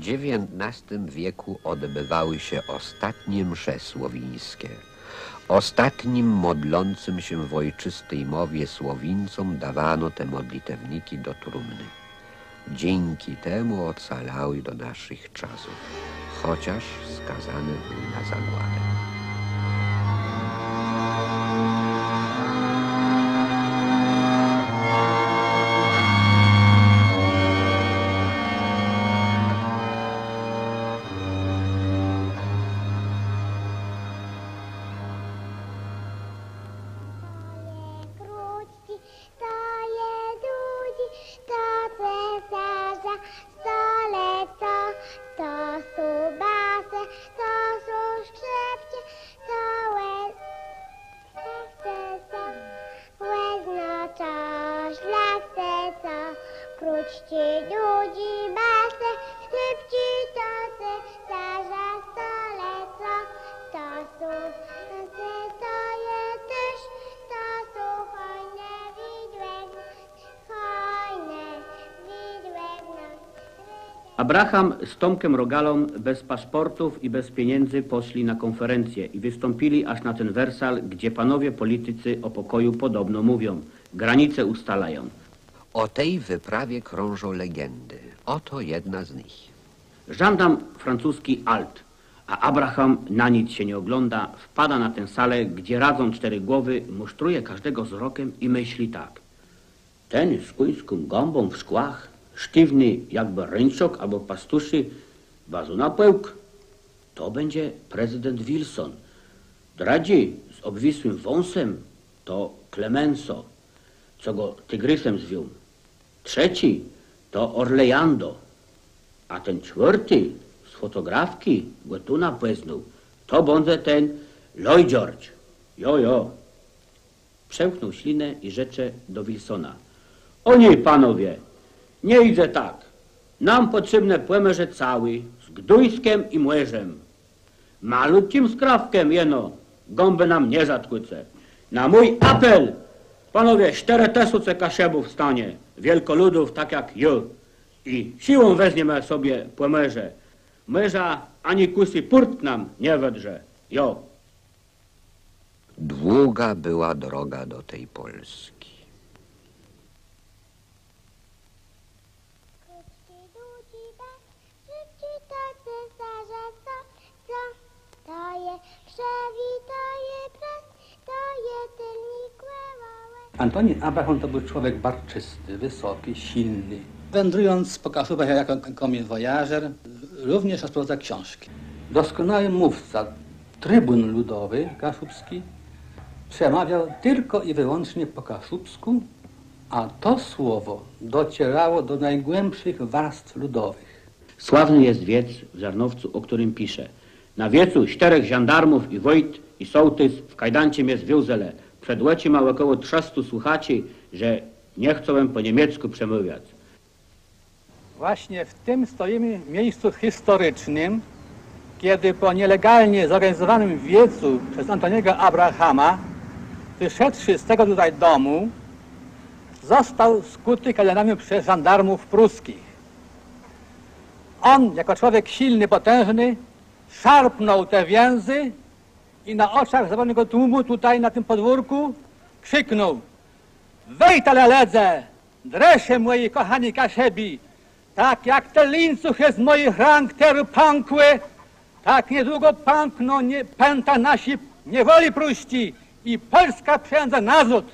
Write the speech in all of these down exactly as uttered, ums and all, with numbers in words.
dziewiętnastym wieku odbywały się ostatnie msze słowińskie. Ostatnim modlącym się w ojczystej mowie Słowińcom dawano te modlitewniki do trumny. Dzięki temu ocalały do naszych czasów, chociaż skazane były na zagładę. Króćcie ludzi basy, szybci to se, starza stoleca, to są, to je też, to są hojne widłegna, hojne widłegna. Abraham z Tomkiem Rogalą bez paszportów i bez pieniędzy poszli na konferencję i wystąpili aż na ten wersal, gdzie panowie politycy o pokoju podobno mówią. Granice ustalają. O tej wyprawie krążą legendy. Oto jedna z nich. Żandam francuski Alt, a Abraham na nic się nie ogląda, wpada na tę salę, gdzie radzą cztery głowy, musztruje każdego wzrokiem i myśli tak. Ten z kuńską gąbą w szkłach, sztywny jakby ręczok albo pastuszy, bazu na pełk, to będzie prezydent Wilson. Dradzi z obwisłym wąsem to Clemenceau, co go tygrysem zwił. Trzeci to Orlando, a ten czwarty z fotografki go tu napeznął. To będzie ten Lloyd George. Jo, jo. Przełknął ślinę i rzecze do Wilsona. O nie, panowie, nie idzie tak. Nam potrzebne płemerze cały, z Gdujskiem i Młeżem. Malutkim skrawkiem jeno, gąby nam nie zatkłyce. Na mój apel, panowie, cztery tesuce kaszebów stanie, wielkoludów tak jak ju. I siłą weźmiemy sobie płemerze. Męża ani kusy purt nam nie wedrze. Jo. Długa była droga do tej Polski. Antoni Abraham to był człowiek barczysty, wysoki, silny. Wędrując po Kaszubach jako commune voyageur, również rozprowadzał książki. Doskonały mówca, trybun ludowy kaszubski, przemawiał tylko i wyłącznie po kaszubsku, a to słowo docierało do najgłębszych warstw ludowych. Sławny jest wiec w Żarnowcu, o którym pisze. Na wiecu czterech żandarmów i wojt i sołtys w kajdancie mnie związele. Przed łeci ma około trzystu słuchaczy, że nie chcą po niemiecku przemawiać. Właśnie w tym stoimy miejscu historycznym, kiedy po nielegalnie zorganizowanym wiecu przez Antoniego Abrahama, wyszedłszy z tego tutaj domu, został skuty kalenami przez żandarmów pruskich. On, jako człowiek silny, potężny, szarpnął te więzy i na oczach zawodnego tłumu tutaj na tym podwórku krzyknął: Wejtale ledze, dresze moi kochani kaszebi, tak jak te lincuchy z moich rang teru pękły, tak niedługo pękną nie, pęta nasi niewoli pruści i Polska przejdzie nazód.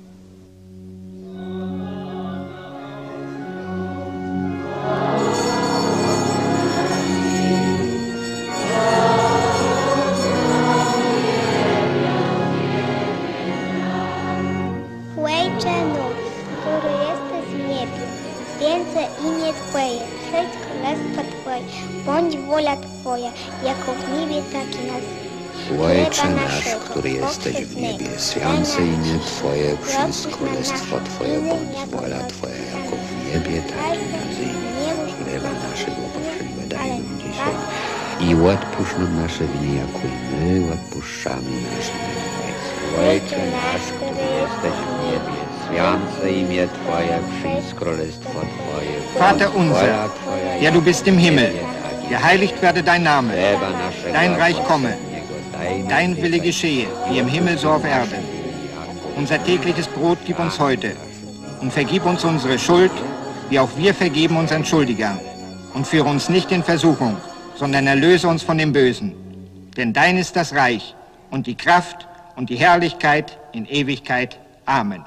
Ojcze nóż, który jesteś w niebie, święte imię Twoje, przyjdź królestwo Twoje, bądź wola Twoja, jako w niebie, tak i na ziemi. Ojcze nasz, który jesteś w niebie, święte imię Twoje, przyjdź królestwo Twoje, bądź wola Twoja, jako w niebie, tak i na ziemi. Chleba naszego powszedniego daj nam dzisiaj i odpuść nam nasze winy, jako i my odpuszczamy naszym winowajcom. Ojcze nasz, który jesteś w niebie, święte imię Twoje, przyjdź królestwo Twoje, Vater unser, der du bist im Himmel, Geheiligt werde dein Name, Chleba naszego dein Reich komme, powszedniego daj nam dein dzisiaj Wille geschehe, wie im Himmel so auf Erden. Unser tägliches Brot gib uns heute und vergib uns unsere Schuld, wie auch wir vergeben unseren Schuldigern. Und führe uns nicht in Versuchung, sondern erlöse uns von dem Bösen. Denn dein ist das Reich und die Kraft und die Herrlichkeit in Ewigkeit. Amen.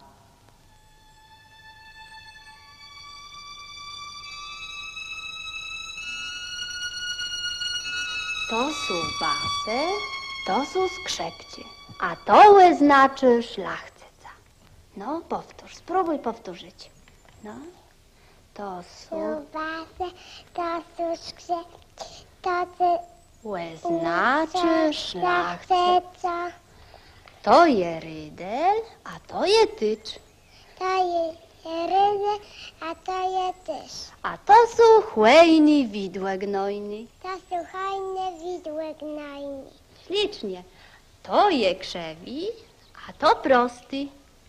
To są basy, to są skrzepcie, a to znaczy szlachcica. No, powtórz, spróbuj powtórzyć. No, to są... Basy, to są skrzepcie, to są... Łe znaczy szlachcica. To je rydel, a to je tycz. To jest ryby, a to jest też. A to są chłejni widłe gnojny. To są hojne widły gnojne. Ślicznie. To je krzewi, a to prosty.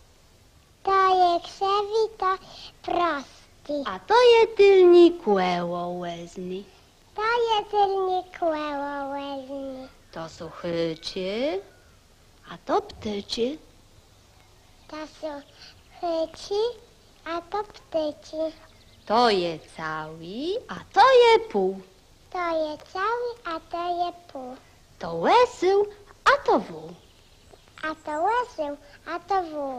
To jest krzewi, to prosty. A to je tylni kłeło łezny. To jest tylnik łełowelny. To są chycie, a to ptycie. To są chyci, a to ptyci. To je cały, a to je pół. To jest cały, a to jest pół. To łesył, a to wół. A to łysył, a to wół.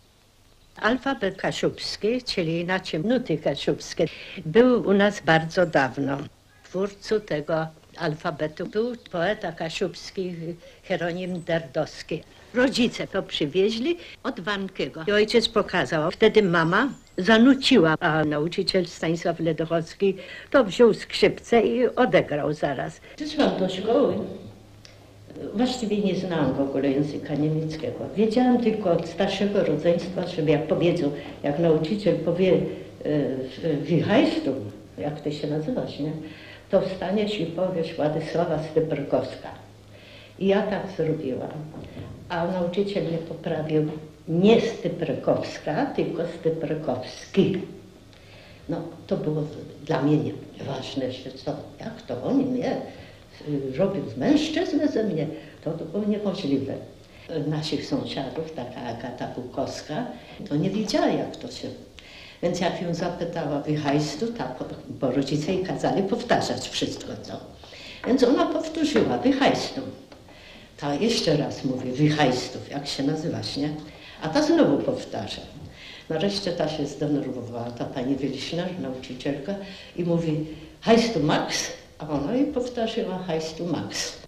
Alfabet kaszubski, czyli inaczej nuty kaszubskie, był u nas bardzo dawno. Twórcą tego alfabetu był poeta kaszubski Hieronim Derdowski. Rodzice to przywieźli od Wankiego. I ojciec pokazał. Wtedy mama zanuciła, a nauczyciel Stanisław Ledechowski to wziął skrzypce i odegrał zaraz. Przyszłam do szkoły. Właściwie nie znałam w ogóle języka niemieckiego. Wiedziałam tylko od starszego rodzeństwa, żeby jak powiedzą, jak nauczyciel powie wie heißt du, jak ty się nazywasz, nie? To wstaniesz i powiesz Władysława Styperkowska. I ja tak zrobiłam. A nauczyciel mnie poprawił nie Styperkowska, tylko Styperkowski. No, to było dla mnie ważne, że co, jak to oni mnie robił mężczyznę ze mnie, to, to było niemożliwe. Naszych sąsiadów, taka Agata Bukowska, to nie wiedziała, jak to się... Więc jak ją zapytała, wie heißt du, tak, bo rodzice jej kazali powtarzać wszystko, co. Więc ona powtórzyła, wie heißt du. Ta jeszcze raz mówi, wie heißt du, jak się nazywasz, nie? A ta znowu powtarza. Nareszcie ta się zdenerwowała, ta pani Wieliśna, nauczycielka, i mówi, heißt du Max? A ona jej powtórzyła, heißt du Max.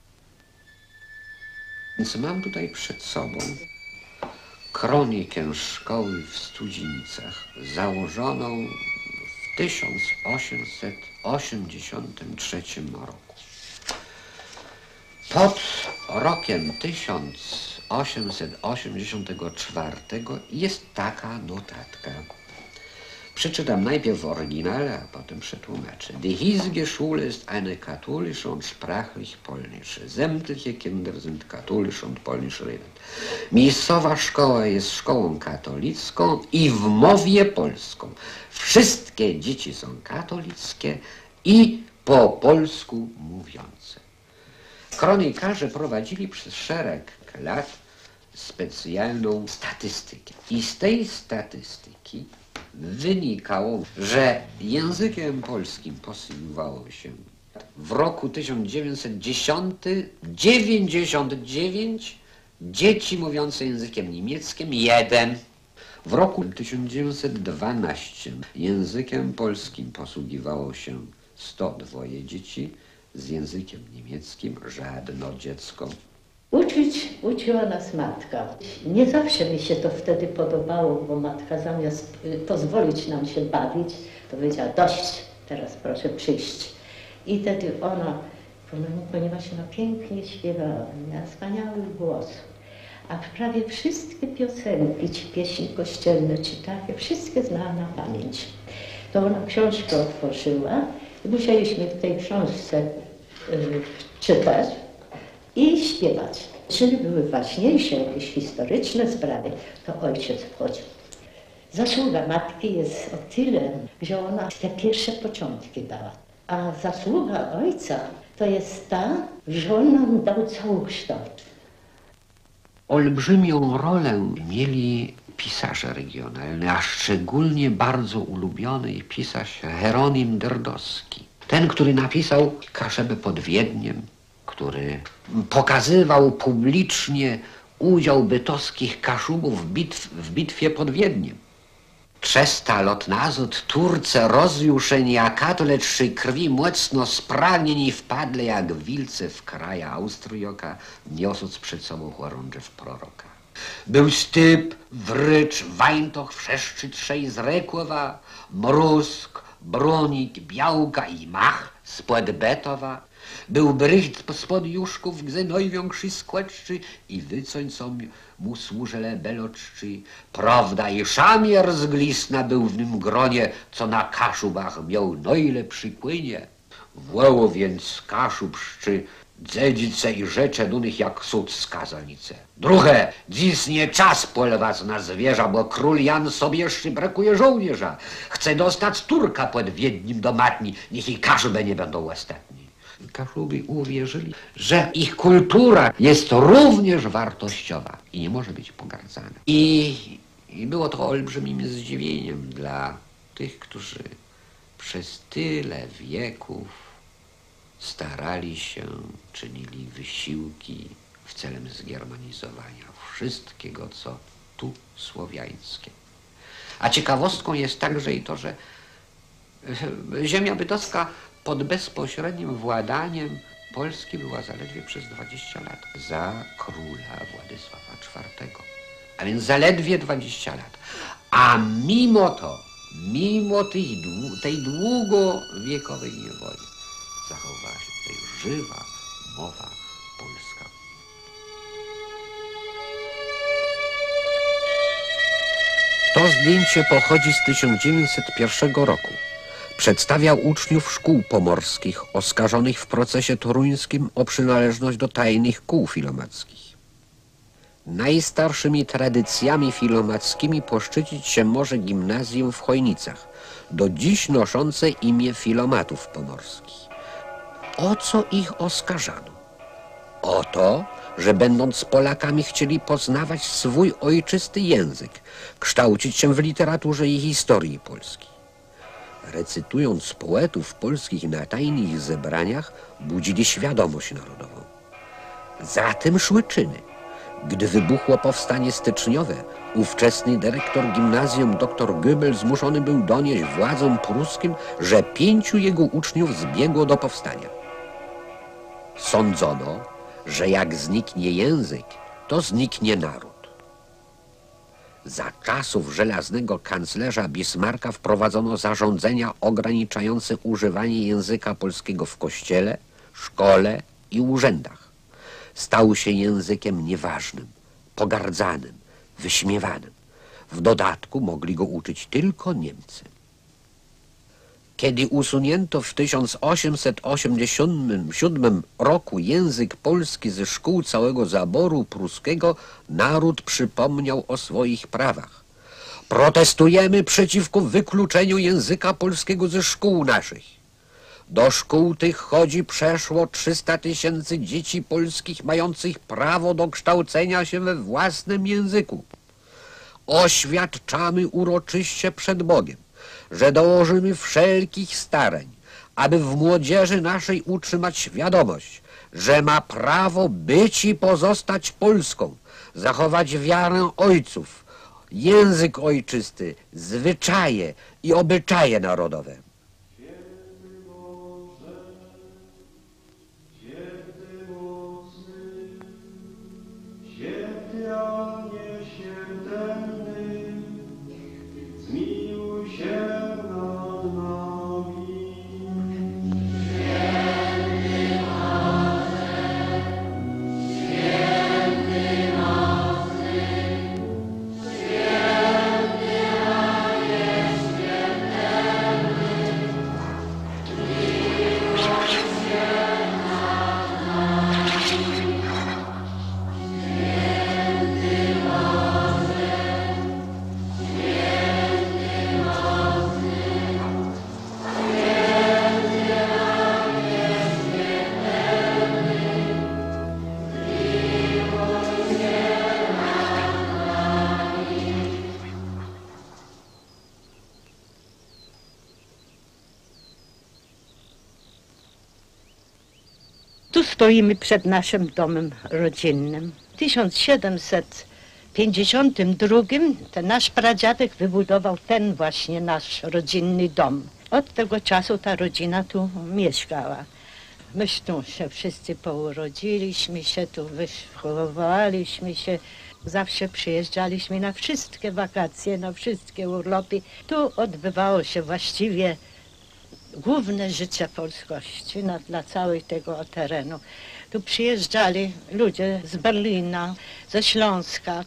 Więc mam tutaj przed sobą kronikę szkoły w Studzińcach, założoną w tysiąc osiemset osiemdziesiątym trzecim roku. Pod rokiem tysiąc osiemset osiemdziesiątego czwartego jest taka notatka. Przeczytam najpierw w oryginale, a potem przetłumaczę. Die hiesige Schule ist eine katholische und sprachlich polnische. Sämtliche Kinder sind katholisch und polnisch redend. Miejscowa szkoła jest szkołą katolicką i w mowie polską. Wszystkie dzieci są katolickie i po polsku mówiące. Kronikarze prowadzili przez szereg lat specjalną statystykę. I z tej statystyki wynikało, że językiem polskim posługiwało się w roku tysiąc dziewięćset dziesiątym dziewięćdziesiąt dziewięć dzieci mówiące językiem niemieckim, jeden. W roku tysiąc dziewięćset dwunastym językiem polskim posługiwało się sto dwa dzieci, z językiem niemieckim żadne dziecko. Uczyć uczyła nas matka. Nie zawsze mi się to wtedy podobało, bo matka zamiast pozwolić nam się bawić, to powiedziała, dość, teraz proszę przyjść. I wtedy ona, ponieważ ona pięknie śpiewała, miała wspaniały głos, a prawie wszystkie piosenki, czy pieśni kościelne, czy takie, wszystkie znała na pamięć. To ona książkę otworzyła i musieliśmy w tej książce y, czytać i śpiewać. Jeżeli były ważniejsze, jakieś historyczne sprawy, to ojciec wchodził. Zasługa matki jest o tyle, że ona te pierwsze początki dała. A zasługa ojca to jest ta, że on nam dał całokształt. Olbrzymią rolę mieli pisarze regionalni, a szczególnie bardzo ulubiony pisarz Hieronim Derdowski. Ten, który napisał Kaszebę pod Wiedniem, który pokazywał publicznie udział bytowskich Kaszubów w, bitw, w bitwie pod Wiedniem. Trzysta lot nazad Turce rozjuszeni, a katoleczy krwi mocno spragnieni wpadli jak wilce w kraja Austrioka, niosąc przed sobą chorążew proroka. Był styp, wrycz, wańtoch, wszeszczy trzej z Rekłowa, mrusk, bronik, białka i mach spod Betowa. Był brycht spod juszków, gdzie największy skłeczczy i wycońcom mu służele beloczczy. Prawda i szamier z glisna był w nim gronie, co na Kaszubach miał najlepszy płynie. Woło więc Kaszubszczy, dzedzice i rzecze dunych jak sód skazanice. Drugie, dziś nie czas polować na zwierza, bo król Jan sobie jeszcze brakuje żołnierza. Chce dostać Turka pod Wiedniem do matni, niech i Kaszubę nie będą ostatni. Kaszuby uwierzyli, że ich kultura jest również wartościowa i nie może być pogardzana. I, i było to olbrzymim zdziwieniem dla tych, którzy przez tyle wieków starali się, czynili wysiłki w celem zgermanizowania wszystkiego, co tu słowiańskie. A ciekawostką jest także i to, że ziemia bydgoska pod bezpośrednim władaniem Polski była zaledwie przez dwadzieścia lat za króla Władysława czwartego. A więc zaledwie dwadzieścia lat. A mimo to, mimo tej, tej długowiekowej niewoli, zachowała się tutaj żywa mowa polska. To zdjęcie pochodzi z tysiąc dziewięćset pierwszego roku. Przedstawiał uczniów szkół pomorskich oskarżonych w procesie toruńskim o przynależność do tajnych kół filomackich. Najstarszymi tradycjami filomackimi poszczycić się może gimnazjum w Chojnicach, do dziś noszące imię filomatów pomorskich. O co ich oskarżano? O to, że będąc Polakami chcieli poznawać swój ojczysty język, kształcić się w literaturze i historii polskiej. Recytując poetów polskich na tajnych zebraniach, budzili świadomość narodową. Za tym szły czyny. Gdy wybuchło powstanie styczniowe, ówczesny dyrektor gimnazjum dr Goebbels zmuszony był donieść władzom pruskim, że pięciu jego uczniów zbiegło do powstania. Sądzono, że jak zniknie język, to zniknie naród. Za czasów żelaznego kanclerza Bismarcka wprowadzono zarządzenia ograniczające używanie języka polskiego w kościele, szkole i urzędach. Stał się językiem nieważnym, pogardzanym, wyśmiewanym. W dodatku mogli go uczyć tylko Niemcy. Kiedy usunięto w tysiąc osiemset osiemdziesiątym siódmym roku język polski ze szkół całego zaboru pruskiego, naród przypomniał o swoich prawach. Protestujemy przeciwko wykluczeniu języka polskiego ze szkół naszych. Do szkół tych chodzi przeszło trzysta tysięcy dzieci polskich mających prawo do kształcenia się we własnym języku. Oświadczamy uroczyście przed Bogiem, że dołożymy wszelkich starań, aby w młodzieży naszej utrzymać świadomość, że ma prawo być i pozostać Polską, zachować wiarę ojców, język ojczysty, zwyczaje i obyczaje narodowe. Tu stoimy przed naszym domem rodzinnym. W tysiąc siedemset pięćdziesiątym drugim ten nasz pradziadek wybudował ten właśnie nasz rodzinny dom. Od tego czasu ta rodzina tu mieszkała. Myśmy tu się wszyscy pourodziliśmy się, tu wychowywaliśmy się. Zawsze przyjeżdżaliśmy na wszystkie wakacje, na wszystkie urlopy. Tu odbywało się właściwie główne życie polskości na, dla całego tego terenu. Tu przyjeżdżali ludzie z Berlina, ze Śląska.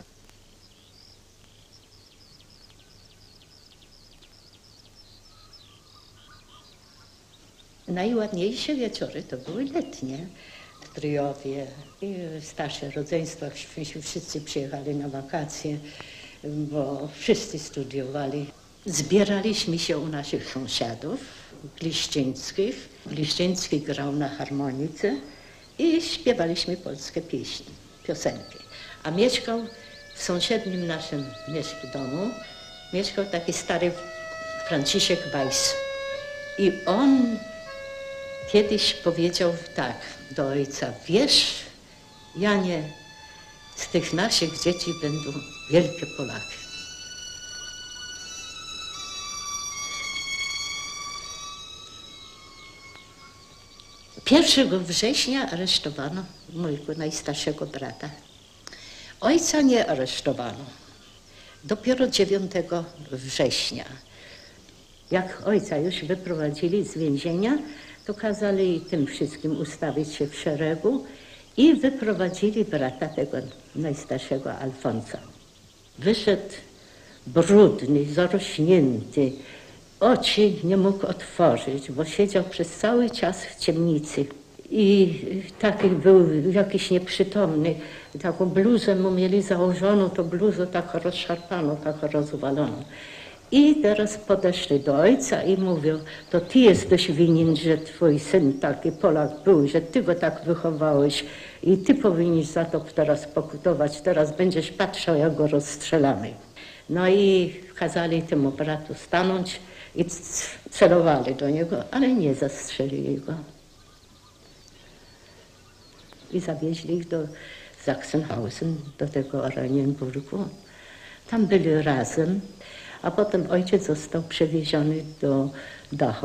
Najładniejsze wieczory to były letnie. W Tryjowie i starsze rodzeństwa, wszyscy przyjechali na wakacje, bo wszyscy studiowali. Zbieraliśmy się u naszych sąsiadów gliszczyńskich. Gliszczyński grał na harmonice i śpiewaliśmy polskie pieśni, piosenki. A mieszkał w sąsiednim naszym domu, mieszkał taki stary Franciszek Weiss. I on kiedyś powiedział tak do ojca: wiesz, Janie, z tych naszych dzieci będą wielkie Polaki. pierwszego września aresztowano mojego najstarszego brata. Ojca nie aresztowano. Dopiero dziewiątego września. Jak ojca już wyprowadzili z więzienia, to kazali tym wszystkim ustawić się w szeregu i wyprowadzili brata tego najstarszego Alfonsa. Wyszedł brudny, zarośnięty, oczy nie mógł otworzyć, bo siedział przez cały czas w ciemnicy i taki był jakiś nieprzytomny. Taką bluzę mu mieli założoną, to bluzę tak rozszarpaną, tak rozwaloną. I teraz podeszli do ojca i mówią: to ty jesteś winien, że twój syn taki Polak był, że ty go tak wychowałeś i ty powinieneś za to teraz pokutować, teraz będziesz patrzał, jak go rozstrzelamy. No i kazali temu bratu stanąć i celowali do niego, ale nie zastrzelili go. I zawieźli ich do Sachsenhausen, do tego Oranienburgu. Tam byli razem. A potem ojciec został przewieziony do Dachau.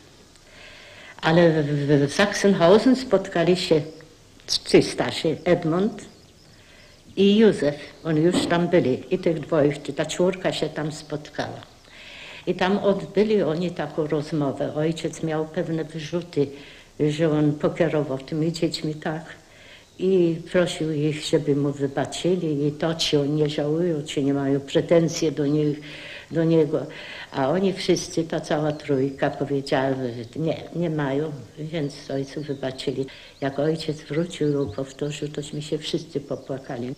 Ale w Sachsenhausen spotkali się trzy starsi, Edmund i Józef. Oni już tam byli i tych dwoje, ta czwórka się tam spotkała. I tam odbyli oni taką rozmowę. Ojciec miał pewne wyrzuty, że on pokierował tymi dziećmi tak i prosił ich, żeby mu wybaczyli i to, czy oni nie żałują, czy nie mają pretensji do nich, do niego, a oni wszyscy, ta cała trójka powiedziała, że nie, nie mają, więc ojcu wybaczyli. Jak ojciec wrócił i powtórzył, tośmy się wszyscy popłakali.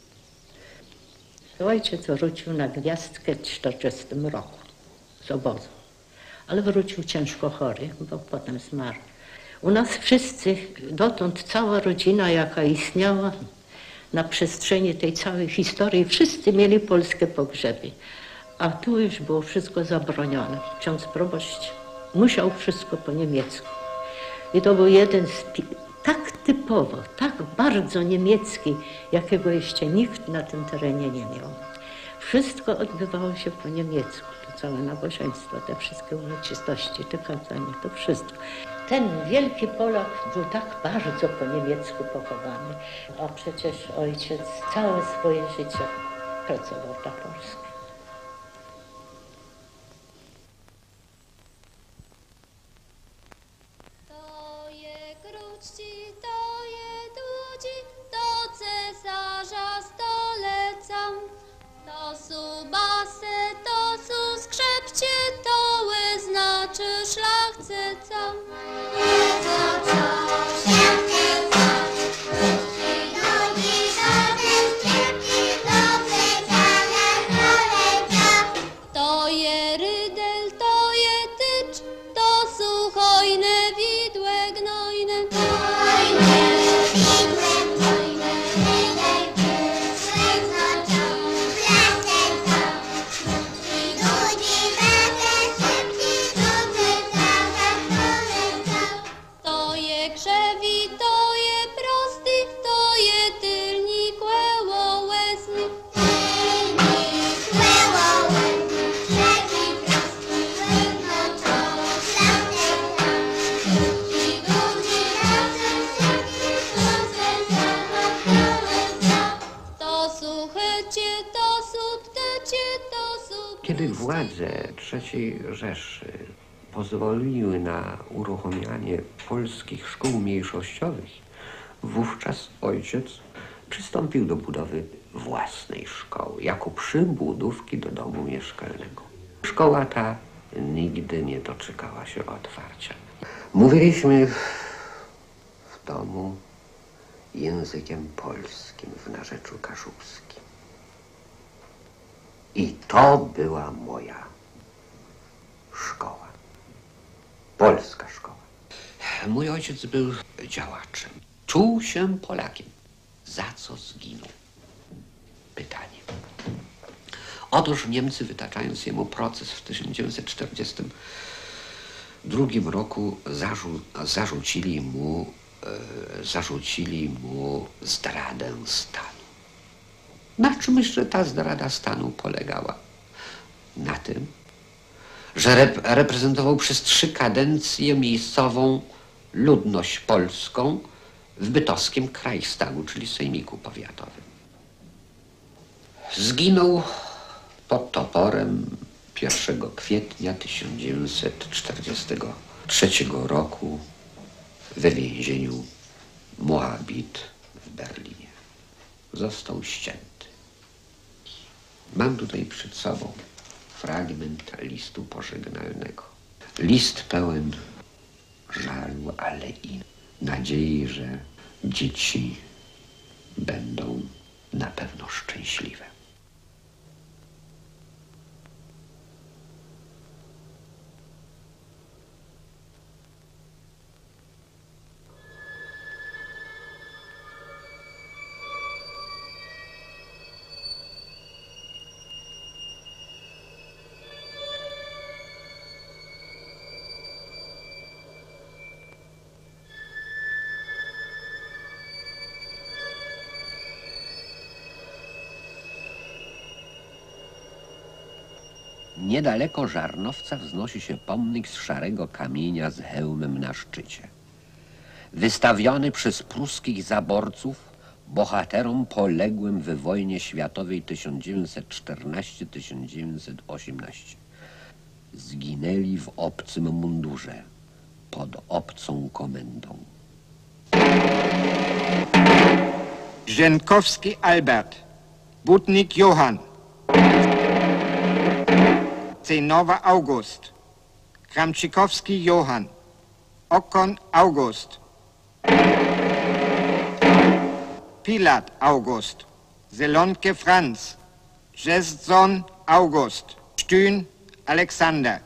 Ojciec wrócił na Gwiazdkę w czterdziestym roku z obozu, ale wrócił ciężko chory, bo potem zmarł. U nas wszyscy, dotąd cała rodzina, jaka istniała na przestrzeni tej całej historii, wszyscy mieli polskie pogrzeby. A tu już było wszystko zabronione. Ksiądz proboszcz musiał wszystko po niemiecku. I to był jeden z tak typowo, tak bardzo niemiecki, jakiego jeszcze nikt na tym terenie nie miał. Wszystko odbywało się po niemiecku. To całe nabożeństwo, te wszystkie uroczystości, te kazania, to wszystko. Ten wielki Polak był tak bardzo po niemiecku pochowany, a przecież ojciec całe swoje życie pracował dla Polski. Cesarza stolecam, to su basy, to su skrzepcie, to ły znaczy szlachcyca. To je rydel, to je tycz, to su hojne widłe gnojne. trzeciej Rzeszy pozwoliły na uruchomienie polskich szkół mniejszościowych, wówczas ojciec przystąpił do budowy własnej szkoły, jako przybudówki do domu mieszkalnego. Szkoła ta nigdy nie doczekała się otwarcia. Mówiliśmy w domu językiem polskim w narzeczu kaszubskim. I to była moja szkoła. Polska szkoła. Mój ojciec był działaczem. Czuł się Polakiem. Za co zginął? Pytanie. Otóż Niemcy, wytaczając jemu proces w tysiąc dziewięćset czterdziestym drugim roku, zarzu zarzucili mu, e, zarzucili mu zdradę stanu. Na czymś ta zdrada stanu polegała? Na tym, że rep reprezentował przez trzy kadencje miejscową ludność polską w bydgoskim Krajstagu, czyli Sejmiku Powiatowym. Zginął pod toporem pierwszego kwietnia tysiąc dziewięćset czterdziestego trzeciego roku we więzieniu Moabit w Berlinie. Został ścięty. Mam tutaj przed sobą fragment listu pożegnalnego. List pełen żalu, ale i nadziei, że dzieci będą na pewno szczęśliwe. Niedaleko Żarnowca wznosi się pomnik z szarego kamienia z hełmem na szczycie. Wystawiony przez pruskich zaborców bohaterom poległym w wojnie światowej tysiąc dziewięćset czternastego do tysiąc dziewięćset osiemnastego. Zginęli w obcym mundurze, pod obcą komendą. Dżenkowski Albert, Butnik Johann, Cenowa August, Kramczykowski Johann, Okon August, Pilat August, Zelonke Franz, Rzeszczon August, Stün Aleksander.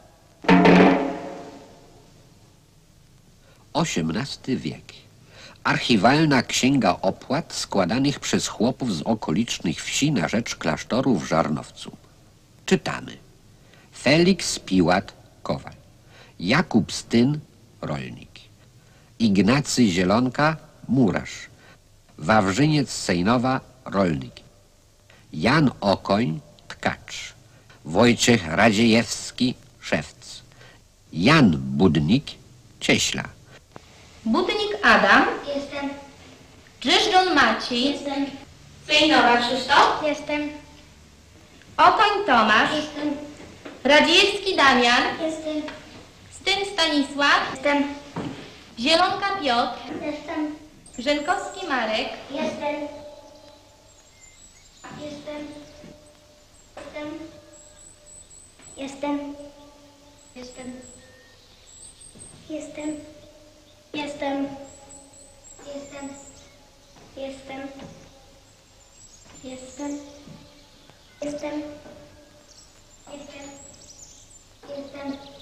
osiemnasty wiek. Archiwalna księga opłat składanych przez chłopów z okolicznych wsi na rzecz klasztoru w Żarnowcu. Czytamy. Felix Piłat, kowal. Jakub Styn, rolnik. Ignacy Zielonka, murarz. Wawrzyniec Sejnowa, rolnik. Jan Okoń, tkacz. Wojciech Radziejewski, szewc. Jan Budnik, cieśla. Budnik Adam. Jestem. Drzeżdżon Maciej. Jestem. Sejnowa Krzysztof. Jestem. Okoń Tomasz. Jestem. Radziejewski Damian. Jestem. Styn Stanisław. Jestem. Zielonka Piotr. Jestem. Rzękowski Marek. Jestem. Jestem. Jestem. Jestem. Jestem. Jestem. Jestem. Jestem. Jestem. Jestem. Jestem. Jestem. Jestem.